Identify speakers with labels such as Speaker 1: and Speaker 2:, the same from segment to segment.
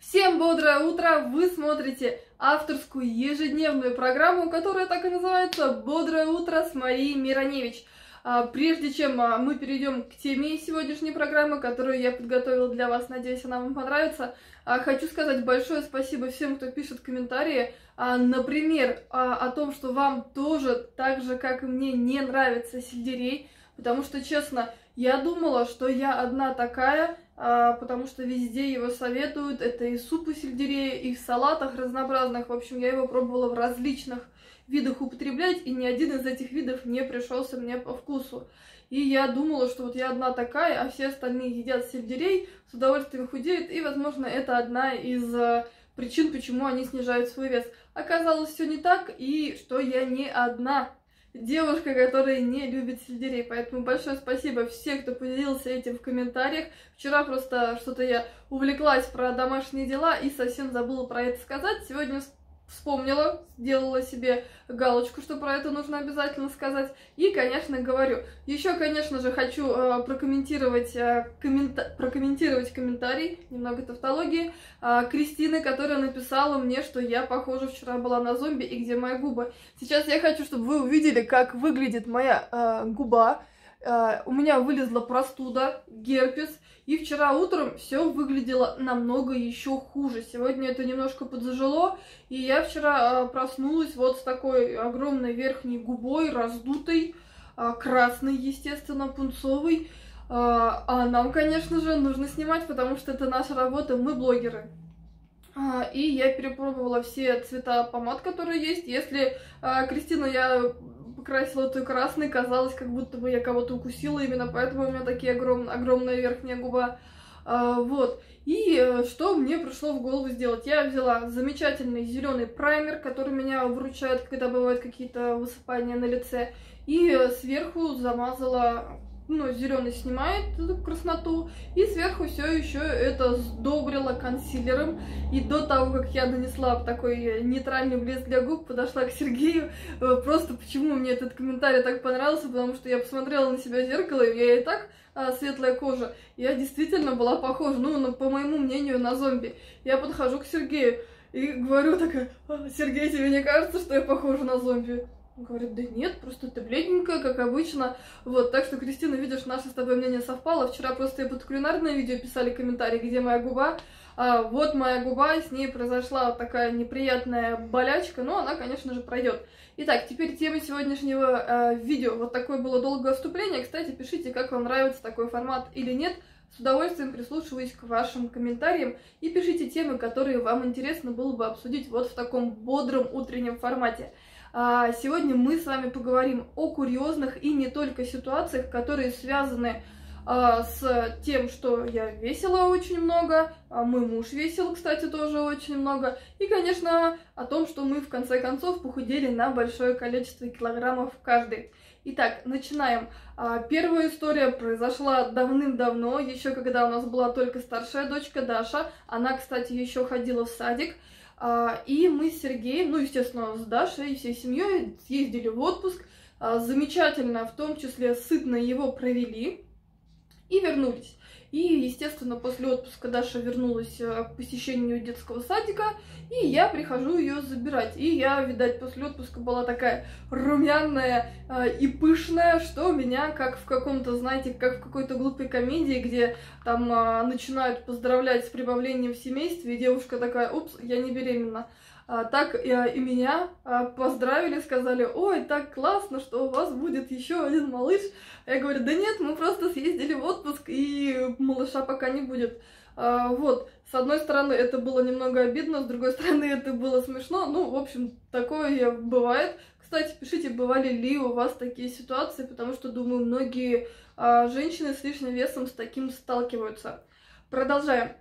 Speaker 1: Всем бодрое утро! Вы смотрите авторскую ежедневную программу, которая так и называется «Бодрое утро» с Марией Мироневич. Прежде чем мы перейдем к теме сегодняшней программы, которую я подготовила для вас, надеюсь, она вам понравится, хочу сказать большое спасибо всем, кто пишет комментарии, например, о том, что вам тоже, так же, как и мне, не нравится сельдерей, потому что, честно, я думала, что я одна такая, потому что везде его советуют, это и супы сельдерея, и в салатах разнообразных, в общем, я его пробовала в различных видах употреблять, и ни один из этих видов не пришелся мне по вкусу. И я думала, что вот я одна такая, а все остальные едят сельдерей, с удовольствием худеют, и, возможно, это одна из причин, почему они снижают свой вес. Оказалось, все не так, и что я не одна девушка, которая не любит сельдерей. Поэтому большое спасибо всем, кто поделился этим в комментариях. Вчера просто что-то я увлеклась про домашние дела и совсем забыла про это сказать. Сегодня вспомнила, сделала себе галочку, что про это нужно обязательно сказать. И, конечно, говорю. Еще, конечно же, хочу прокомментировать комментарий, немного тавтологии, Кристины, которая написала мне, что я, похоже, вчера была на зомби и где мои губы. Сейчас я хочу, чтобы вы увидели, как выглядит моя губа. У меня вылезла простуда, герпес, и вчера утром все выглядело намного еще хуже. Сегодня это немножко подзажило, и я вчера проснулась вот с такой огромной верхней губой, раздутой, красной, естественно, пунцовой. А нам, конечно же, нужно снимать, потому что это наша работа, мы блогеры. И я перепробовала все цвета помад, которые есть. Если Кристину я покрасила той красной, казалось, как будто бы я кого-то укусила, именно поэтому у меня такие огромная верхняя губа. Вот. И что мне пришло в голову сделать? Я взяла замечательный зеленый праймер, который меня выручает, когда бывают какие-то высыпания на лице, и сверху замазала. Зеленый снимает эту красноту, и сверху все еще это сдобрила консилером. И до того, как я нанесла такой нейтральный блеск для губ, подошла к Сергею. Просто почему мне этот комментарий так понравился, потому что я посмотрела на себя в зеркало, и я и так светлая кожа. Я действительно была похожа, по моему мнению, на зомби. Я подхожу к Сергею и говорю такая: Сергей, тебе не кажется, что я похожа на зомби? Он говорит: да нет, просто ты бледненькая, как обычно. Вот, так что, Кристина, видишь, наше с тобой мнение совпало. Вчера просто я под кулинарное видео писали комментарии, где моя губа. Вот моя губа, с ней произошла такая неприятная болячка, но она, конечно же, пройдет. Итак, теперь тема сегодняшнего видео. Вот такое было долгое вступление. Кстати, пишите, как вам нравится такой формат или нет. С удовольствием прислушиваюсь к вашим комментариям и пишите темы, которые вам интересно было бы обсудить вот в таком бодром утреннем формате. Сегодня мы с вами поговорим о курьезных и не только ситуациях, которые связаны с тем, что я весила очень много, мой муж весил, кстати, тоже очень много, и, конечно, о том, что мы в конце концов похудели на большое количество килограммов каждый. Итак, начинаем. Первая история произошла давным-давно, еще когда у нас была только старшая дочка Даша, она, кстати, еще ходила в садик. И мы с Сергеем, естественно, с Дашей и всей семьей съездили в отпуск, замечательно, в том числе сытно его провели и вернулись. И, естественно, после отпуска Даша вернулась к посещению детского садика, и я прихожу ее забирать. И я, видать, после отпуска была такая румяная и пышная, что меня, как в каком-то, знаете, как в какой-то глупой комедии, где там начинают поздравлять с прибавлением в семействе, и девушка такая: упс, я не беременна. Так и меня поздравили, сказали: ой, так классно, что у вас будет еще один малыш. Я говорю: да нет, мы просто съездили в отпуск, и малыша пока не будет. Вот, с одной стороны, это было немного обидно, с другой стороны, это было смешно. В общем, такое бывает. Кстати, пишите, бывали ли у вас такие ситуации, потому что, думаю, многие женщины с лишним весом с таким сталкиваются. Продолжаем.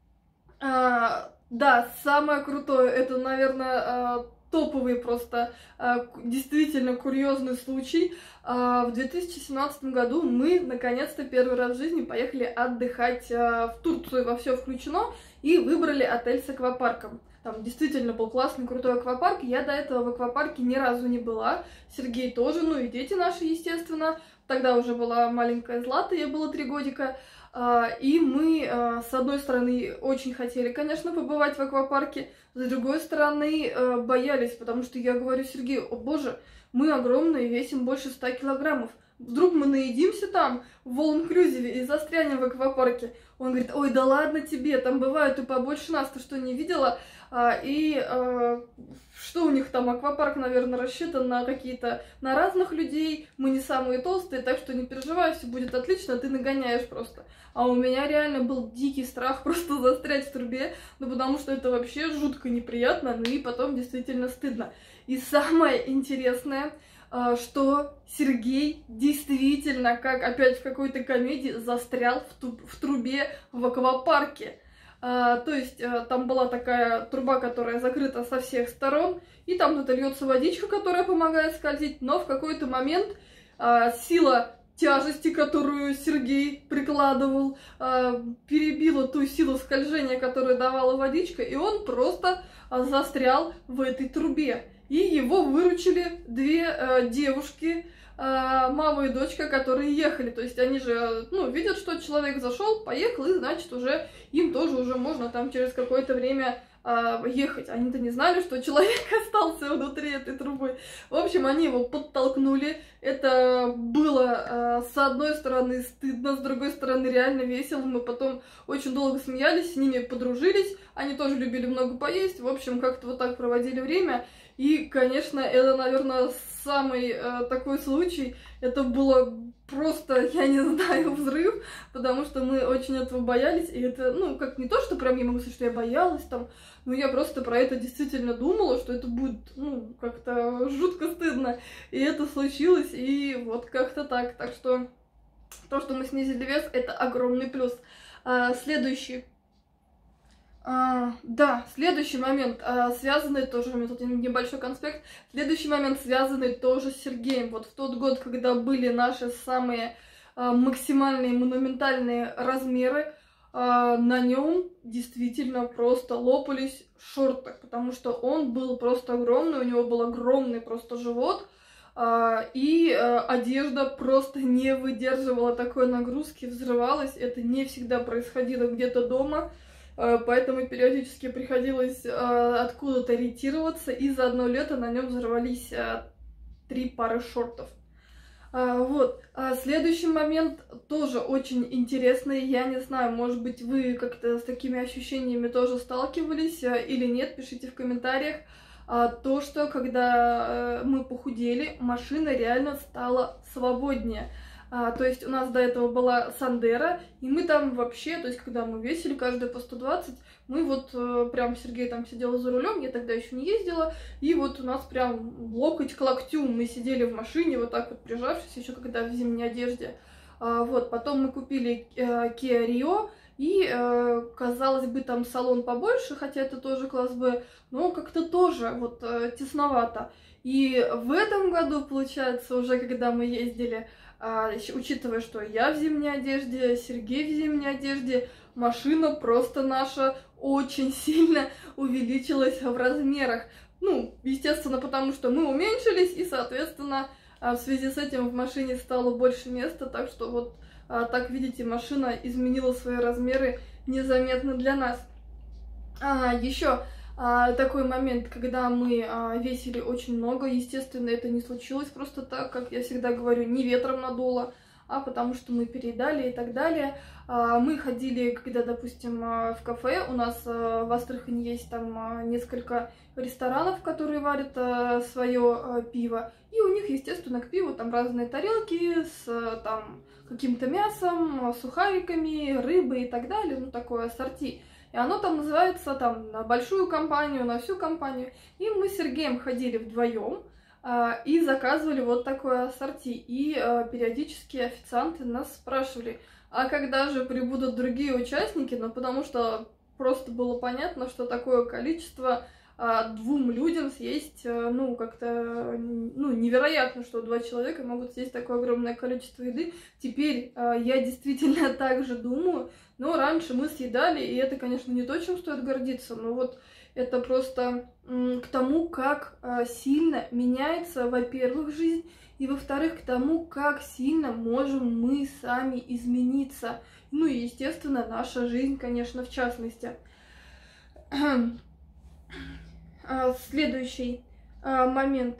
Speaker 1: Да, самое крутое, это, наверное, топовый просто, действительно курьезный случай. В 2017 году мы, наконец-то, первый раз в жизни поехали отдыхать в Турцию, во все включено, и выбрали отель с аквапарком. Там действительно был классный, крутой аквапарк. Я до этого в аквапарке ни разу не была. Сергей тоже, и дети наши, естественно. Тогда уже была маленькая Злата, ей было 3 годика. И мы, с одной стороны, очень хотели, конечно, побывать в аквапарке, с другой стороны, боялись, потому что я говорю Сергею: о боже, мы огромные, весим больше 100 килограммов. Вдруг мы наедимся там в all-inclusive и застрянем в аквапарке. Он говорит: ой, да ладно тебе, там бывают и побольше нас, ты что, не видела? Что у них там, аквапарк, наверное, рассчитан на какие-то, на разных людей, мы не самые толстые, так что не переживай, все будет отлично, ты нагоняешь просто. А у меня реально был дикий страх просто застрять в трубе, ну потому что это вообще жутко неприятно, ну и потом действительно стыдно. И самое интересное, что Сергей действительно, как опять в какой-то комедии, застрял в трубе в аквапарке. То есть там была такая труба, которая закрыта со всех сторон, и там туда льется водичка, которая помогает скользить, но в какой-то момент сила тяжести, которую Сергей прикладывал, перебила ту силу скольжения, которую давала водичка, и он просто застрял в этой трубе. И его выручили две девушки, мама и дочка, которые ехали. То есть они же, ну, видят, что человек зашел, поехал, и значит уже им тоже уже можно там через какое-то время ехать. Они-то не знали, что человек остался внутри этой трубы. В общем, они его подтолкнули. Это было с одной стороны стыдно, с другой стороны реально весело. Мы потом очень долго смеялись, с ними подружились. Они тоже любили много поесть. В общем, как-то вот так проводили время. И, конечно, это, наверное, самый такой случай. Это было просто, я не знаю, взрыв, потому что мы очень этого боялись. И это, ну, как не то, что прям я могу сказать, что я боялась там, но я просто про это действительно думала, что это будет, ну, как-то жутко стыдно. И это случилось, и вот как-то так. Так что то, что мы снизили вес, это огромный плюс. Следующий. Да, следующий момент, связанный тоже, у меня тут небольшой конспект, следующий момент, связанный тоже с Сергеем. Вот в тот год, когда были наши самые максимальные монументальные размеры, на нем действительно просто лопались шорты, потому что он был просто огромный, у него был огромный просто живот, и одежда просто не выдерживала такой нагрузки, взрывалась. Это не всегда происходило где-то дома. Поэтому периодически приходилось откуда-то ретироваться, и за одно лето на нем взорвались 3 пары шортов. Вот. Следующий момент тоже очень интересный. Я не знаю, может быть, вы как-то с такими ощущениями тоже сталкивались или нет, пишите в комментариях. То, что когда мы похудели, машина реально стала свободнее. То есть у нас до этого была Сандера, и мы там вообще, то есть когда мы весили каждый по 120, мы вот прям, Сергей там сидел за рулем, я тогда еще не ездила, и вот у нас прям локоть к локтю, мы сидели в машине вот так вот прижавшись, еще когда в зимней одежде. Вот, потом мы купили Kia Rio, и, казалось бы, там салон побольше, хотя это тоже класс Б, но как-то тоже вот тесновато. И в этом году, получается, уже когда мы ездили, учитывая, что я в зимней одежде, Сергей в зимней одежде, машина просто наша очень сильно увеличилась в размерах. Ну, естественно, потому что мы уменьшились, и, соответственно, в связи с этим в машине стало больше места, так что вот, так видите, машина изменила свои размеры незаметно для нас. Еще такой момент, когда мы весили очень много, естественно, это не случилось просто так, как я всегда говорю, не ветром надуло, а потому что мы переедали и так далее. Мы ходили, когда, допустим, в кафе, у нас в Астрахани есть там несколько ресторанов, которые варят свое пиво, и у них, естественно, к пиву там разные тарелки с там каким-то мясом, сухариками, рыбой и так далее, ну такое ассорти. И оно там называется там на большую компанию, на всю компанию. И мы с Сергеем ходили вдвоем и заказывали вот такое ассорти. И периодически официанты нас спрашивали, а когда же прибудут другие участники? Ну, потому что просто было понятно, что такое количество двум людям съесть, ну, как-то, ну, невероятно, что два человека могут съесть такое огромное количество еды. Теперь я действительно так же думаю, но раньше мы съедали, и это, конечно, не то, чем стоит гордиться, но вот это просто к тому, как сильно меняется, во-первых, жизнь, и, во-вторых, к тому, как сильно можем мы сами измениться. Ну и, естественно, наша жизнь, конечно, в частности. Следующий момент.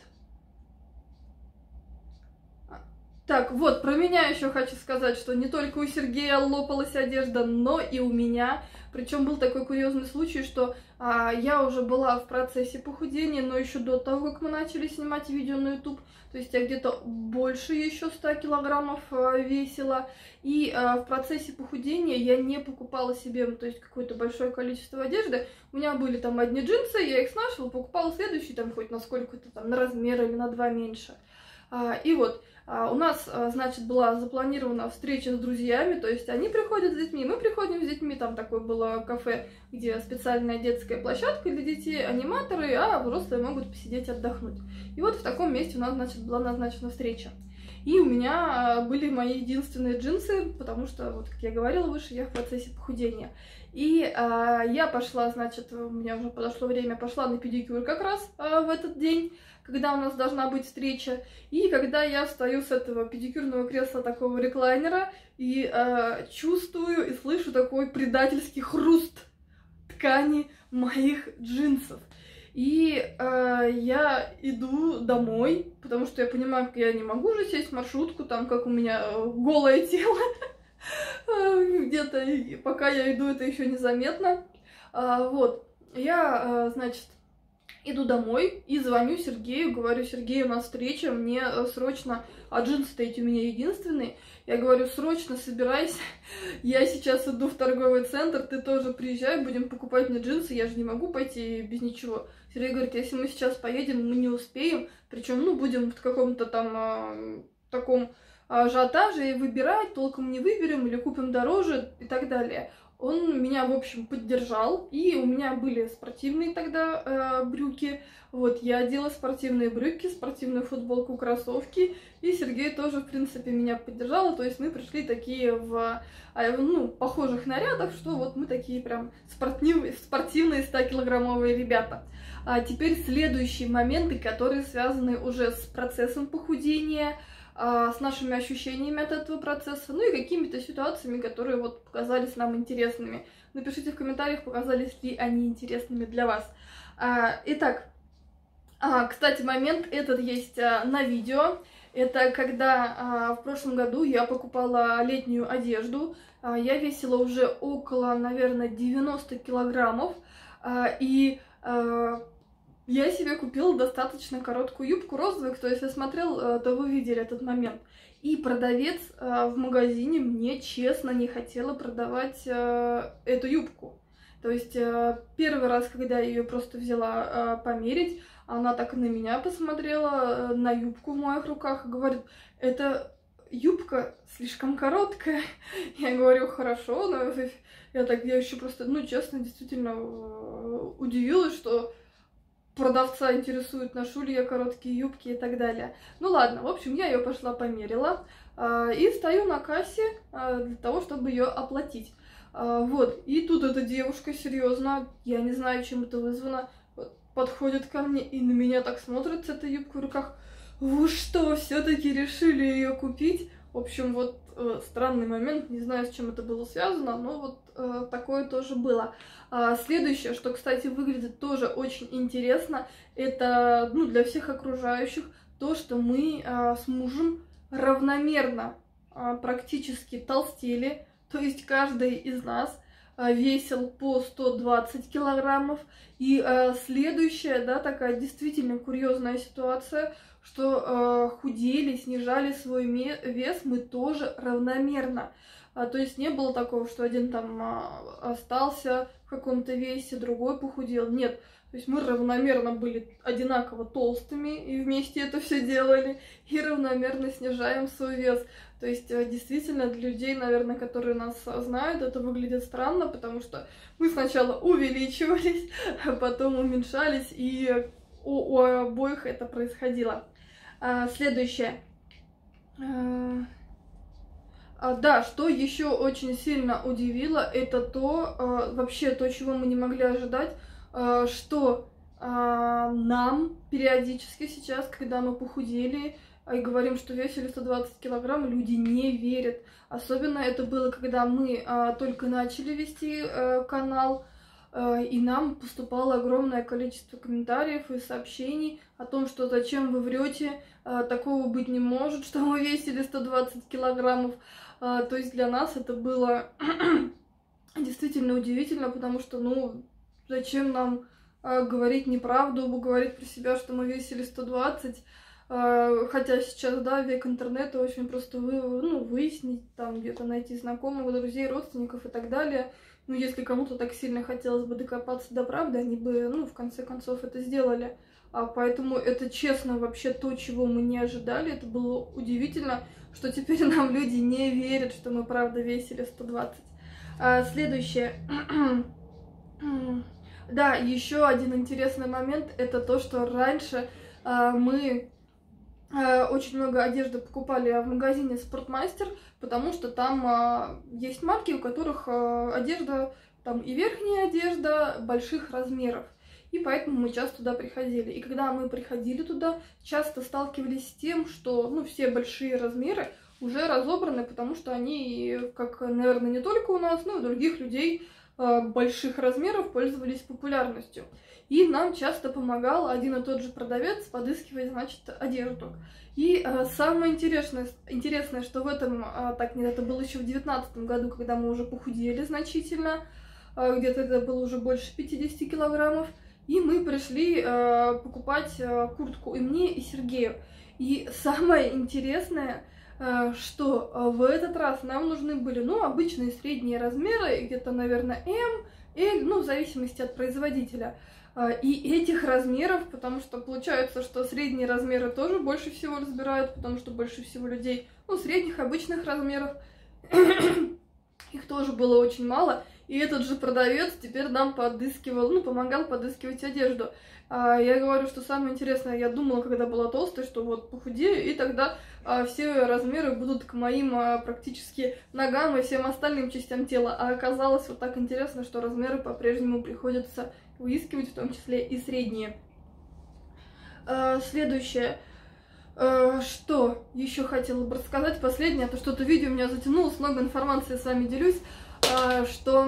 Speaker 1: Так, вот, про меня еще хочу сказать, что не только у Сергея лопалась одежда, но и у меня. Причем был такой курьезный случай, что я уже была в процессе похудения, но еще до того, как мы начали снимать видео на YouTube. То есть я где-то больше еще 100 килограммов весила. И в процессе похудения я не покупала себе, то есть какое-то большое количество одежды. У меня были там одни джинсы, я их снашивала, покупала следующие, там хоть на сколько-то там, на размер или на 2 меньше. И вот, у нас, значит, была запланирована встреча с друзьями, то есть они приходят с детьми, мы приходим с детьми, там такое было кафе, где специальная детская площадка для детей, аниматоры, а взрослые могут посидеть отдохнуть. И вот в таком месте у нас, значит, была назначена встреча. И у меня были мои единственные джинсы, потому что, вот как я говорила выше, я в процессе похудения. И я пошла, значит, у меня уже подошло время, пошла на педикюр как раз в этот день, когда у нас должна быть встреча. И когда я встаю с этого педикюрного кресла, такого реклайнера, и чувствую и слышу такой предательский хруст ткани моих джинсов. И я иду домой, потому что я понимаю, как я не могу же сесть в маршрутку, там как у меня голое тело. Где-то, пока я иду, это еще незаметно. Вот, я, значит, иду домой и звоню Сергею, говорю: Сергей, у нас встреча, мне срочно, а джинсы-то эти у меня единственные. Я говорю: срочно собирайся, я сейчас иду в торговый центр, ты тоже приезжай, будем покупать мне джинсы, я же не могу пойти без ничего. Сергей говорит: если мы сейчас поедем, мы не успеем, причем, ну, будем в каком-то там таком ажиотаже и выбирать, толком не выберем или купим дороже и так далее. Он меня, в общем, поддержал, и у меня были спортивные тогда брюки. Вот, я одела спортивные брюки, спортивную футболку, кроссовки, и Сергей тоже, в принципе, меня поддержал. То есть мы пришли такие в, ну, похожих нарядах, что вот мы такие прям спортивные 100-килограммовые ребята. А теперь следующие моменты, которые связаны уже с процессом похудения, с нашими ощущениями от этого процесса, ну и какими-то ситуациями, которые вот показались нам интересными. Напишите в комментариях, показались ли они интересными для вас. Итак, кстати, момент этот есть на видео. Это когда в прошлом году я покупала летнюю одежду. Я весила уже около, наверное, 90 килограммов. И я себе купила достаточно короткую юбку розовую, кто если смотрел, то вы видели этот момент. И продавец в магазине мне честно не хотела продавать эту юбку. То есть первый раз, когда я ее просто взяла померить, она так на меня посмотрела, на юбку в моих руках, и говорит: это юбка слишком короткая. Я говорю: хорошо, но я еще просто, ну, честно, действительно удивилась, что продавца интересует, ношу ли я короткие юбки и так далее. Ну ладно, в общем, я ее пошла померила и стою на кассе для того, чтобы ее оплатить. Вот, и тут эта девушка, серьезно, я не знаю, чем это вызвано, подходит ко мне и на меня так смотрит с этой юбкой в руках. Вы что, все-таки решили ее купить? В общем, вот странный момент, не знаю, с чем это было связано, но вот такое тоже было. Следующее, что, кстати, выглядит тоже очень интересно, это, ну, для всех окружающих, то, что мы с мужем равномерно практически толстели, то есть каждый из нас весил по 120 килограммов. И следующая, да, такая действительно курьезная ситуация, что худели, снижали свой вес мы тоже равномерно. То есть не было такого, что один там остался в каком-то весе, другой похудел. Нет. То есть мы равномерно были одинаково толстыми и вместе это все делали, и равномерно снижаем свой вес. То есть действительно для людей, наверное, которые нас знают, это выглядит странно, потому что мы сначала увеличивались, а потом уменьшались, и у обоих это происходило. Следующее. Да, что еще очень сильно удивило, это вообще то, чего мы не могли ожидать, что нам периодически сейчас, когда мы похудели и говорим, что весили 120 килограмм, люди не верят. Особенно это было, когда мы только начали вести канал, и нам поступало огромное количество комментариев и сообщений о том, что зачем вы врете, такого быть не может, что мы весили 120 килограммов. То есть для нас это было действительно удивительно, потому что, ну, зачем нам говорить неправду, говорить про себя, что мы весили 120, хотя сейчас, да, век интернета, очень просто выяснить, там где-то найти знакомых, друзей, родственников и так далее. Ну, если кому-то так сильно хотелось бы докопаться до правды, они бы, в конце концов, это сделали. Поэтому это, честно, вообще то, чего мы не ожидали. Это было удивительно, что теперь нам люди не верят, что мы правда весили 120. Следующее. Да, еще один интересный момент, это то, что раньше мы очень много одежды покупали в магазине Спортмастер, потому что там есть марки, у которых одежда, там и верхняя одежда больших размеров. И поэтому мы часто туда приходили. И когда мы приходили туда, часто сталкивались с тем, что, все большие размеры уже разобраны, потому что они, как, наверное, не только у нас, но и у других людей больших размеров пользовались популярностью. И нам часто помогал один и тот же продавец подыскивать, значит, одежду. И самое интересное, что в этом, это было еще в 2019 году, когда мы уже похудели значительно, где-то это было уже больше 50 килограммов, и мы пришли покупать куртку и мне, и Сергею. И самое интересное, что в этот раз нам нужны были, обычные средние размеры, где-то, наверное, М, L, в зависимости от производителя. И этих размеров, потому что получается, что средние размеры тоже больше всего разбирают, потому что больше всего людей, средних, обычных размеров, их тоже было очень мало. И этот же продавец теперь нам помогал подыскивать одежду. Я говорю, что самое интересное, я думала, когда была толстой, что вот похудею, и тогда все размеры будут к моим практически ногам и всем остальным частям тела. А оказалось вот так интересно, что размеры по-прежнему приходится выискивать, в том числе и средние. Следующее. Что еще хотела бы рассказать? Последнее, то что-то видео у меня затянулось, много информации с вами делюсь, что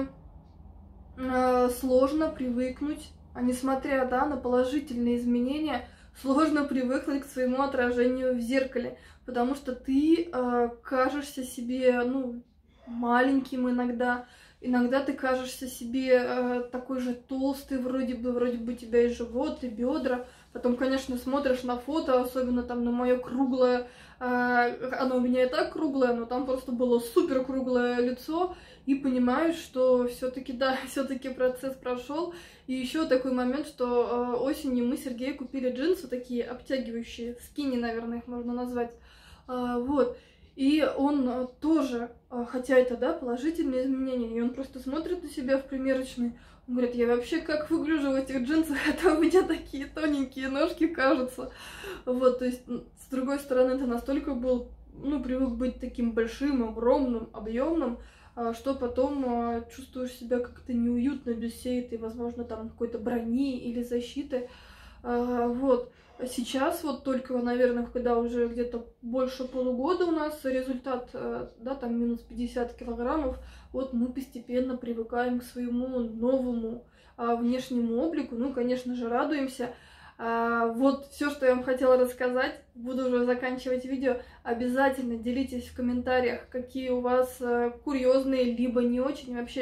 Speaker 1: сложно привыкнуть, несмотря, на положительные изменения, сложно привыкнуть к своему отражению в зеркале, потому что ты кажешься себе, маленьким иногда. Иногда ты кажешься себе такой же толстый, вроде бы у тебя и живот, и бедра. Потом, конечно, смотришь на фото, особенно там на мое круглое, оно у меня и так круглое, но там просто было супер круглое лицо, и понимаешь, что все-таки, все-таки процесс прошел. И еще такой момент, что осенью мы с Сергеем купили джинсы такие обтягивающие, скини, наверное, их можно назвать, вот. И он тоже, хотя это, положительные изменения, и он просто смотрит на себя в примерочной, он говорит, я вообще как выгляжу в этих джинсах, это у меня такие тоненькие ножки, кажется. Вот, то есть, с другой стороны, ты настолько был, привык быть таким большим, огромным, объемным, что потом чувствуешь себя как-то неуютно без всей этой, возможно, там какой-то брони или защиты. Вот. Сейчас вот только, наверное, когда уже где-то больше полугода у нас результат, там минус 50 килограммов, вот мы постепенно привыкаем к своему новому внешнему облику, конечно же, радуемся. Вот все, что я вам хотела рассказать, буду уже заканчивать видео. Обязательно делитесь в комментариях, какие у вас курьезные, либо не очень вообще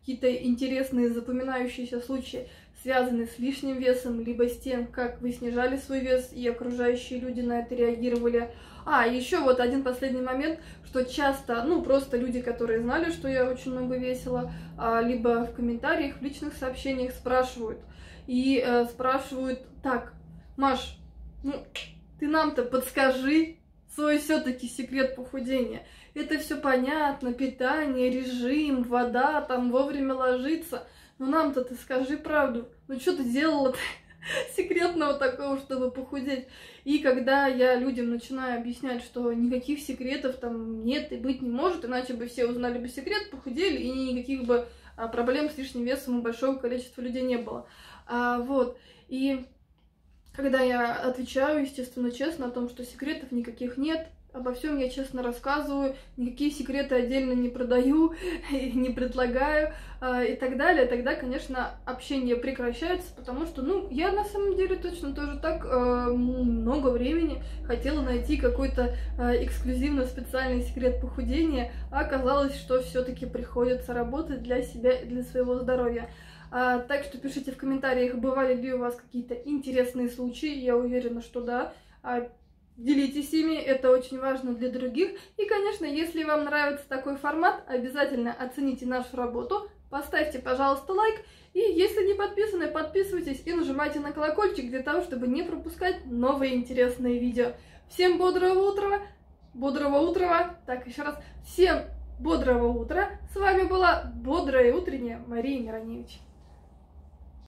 Speaker 1: какие-то интересные запоминающиеся случаи, связанные с лишним весом, либо с тем, как вы снижали свой вес, и окружающие люди на это реагировали. Еще вот один последний момент, что часто, просто люди, которые знали, что я очень много весила, либо в комментариях, в личных сообщениях спрашивают. И спрашивают: так, Маш, ты нам-то подскажи свой все-таки секрет похудения. Это все понятно, питание, режим, вода, там вовремя ложиться. Но нам-то ты скажи правду. Что ты делала-то секретного такого, чтобы похудеть? И когда я людям начинаю объяснять, что никаких секретов там нет и быть не может, иначе бы все узнали бы секрет, похудели, и никаких бы проблем с лишним весом у большого количества людей не было. И когда я отвечаю, естественно, честно о том, что секретов никаких нет, обо всем я честно рассказываю, никакие секреты отдельно не продаю, не предлагаю и так далее, тогда, конечно, общение прекращается, потому что, я на самом деле точно тоже так много времени хотела найти какой-то эксклюзивно специальный секрет похудения, а оказалось, что все-таки приходится работать для себя и для своего здоровья. Так что пишите в комментариях, бывали ли у вас какие-то интересные случаи, я уверена, что да. Делитесь ими, это очень важно для других. И, конечно, если вам нравится такой формат, обязательно оцените нашу работу, поставьте, пожалуйста, лайк. И если не подписаны, подписывайтесь и нажимайте на колокольчик для того, чтобы не пропускать новые интересные видео. Всем бодрого утра! Так, еще раз, всем бодрого утра! С вами была бодрая и утренняя Мария Мироневич.